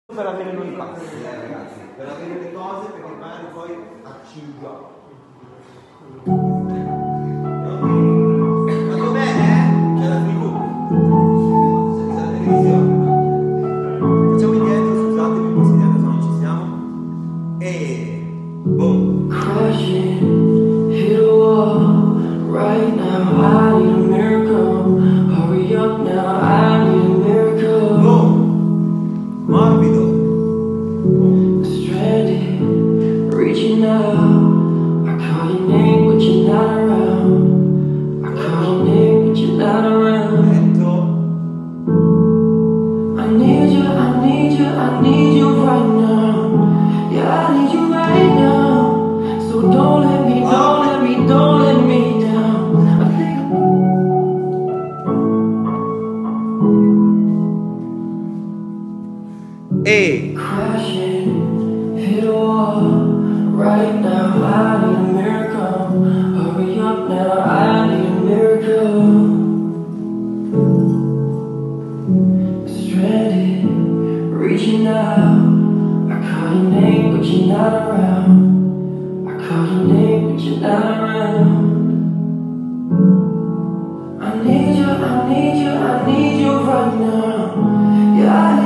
Per avere noi i passi, ragazzi, per avere le cose, perché magari poi accingo. Fatto bene? C'è la TV. C'è la televisione. Facciamo indietro, scusatemi, poi indietro, se non ci siamo. E boom. Crashing, hit a wall. Right now I need a miracle. Hurry up now, I need a miracle. Boom. Morbido. Stranded, reaching out. I call your name, but you're not around. I call your name, but you're not around. Lento. I need you, I need you, I need you right now. Yeah, I need you right now. So don't let me, don't let me, don't let me down. I think E crashing, hit a wall. Right now I need a miracle. Hurry up now, I need a miracle. Stranded, reaching out. I call your name, but you're not around. I call your name, but you're not around. I need you, I need you, I need you right now. Yeah, I